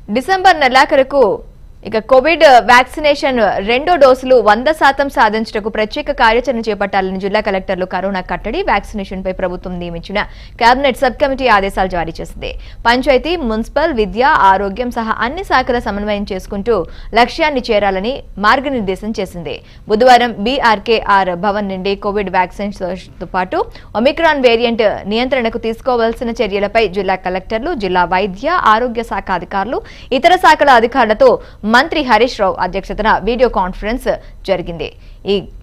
December నెలాఖరుకు Covid vaccination రెండో డోసులు 100% సాధించటకు ప్రత్యేక కార్యాచరణ చేపట్టాలని జిల్లా కలెక్టర్లు కరోనా కట్టడి వ్యాక్సినేషన్ పై ప్రభుత్వం నియమించిన కేబినెట్ సబ్ కమిటీ ఆదేశాలు జారీ చేసింది. పంచాయతీ, మున్సిపల్, విద్య, ఆరోగ్యం సహా అన్ని శాఖల సమన్వయం చేసుకుంటూ లక్ష్యాన్ని చేరాలని మార్గనిర్దేశం చేసింది. బుధవారం బీఆర్కేఆర్ భవన్ నుండి కోవిడ్ వ్యాక్సిన్ తో పాటు ఒమిక్రాన్ వేరియంట్ నియంత్రణకు తీసుకోవాల్సిన చర్యలపై జిల్లా కలెక్టర్లు, జిల్లా వైద్య, ఆరోగ్య శాఖ అధికారులు, ఇతర శాఖల అధికారులతో మంత్రి హరీష్ రావు అధ్యక్షతన వీడియో కాన్ఫరెన్స్ జరిగింది. ఈ